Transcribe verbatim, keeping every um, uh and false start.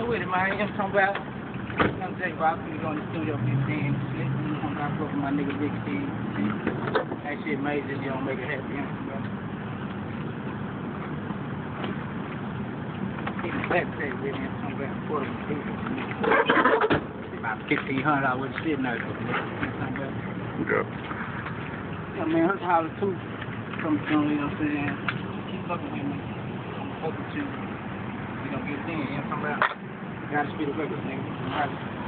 with it, man. You know what I'm talking about? I'm Jay Bout. We go in the studio fifteen and shit. You know what I'm talking about? My nigga Big Steve. That shit major, you don't make it happy. You know what I'm talking about? Back today, with him. I'm about forty people. About fifteen hundred dollars with the shit now. You know what I'm talking about? Yeah. Yeah, man, let's holler too. Come soon, you know what I'm saying? Keep fucking with me. I'm fucking with you. We gonna get it in, you know what I'm talking about? Gotta speed the record, nigga.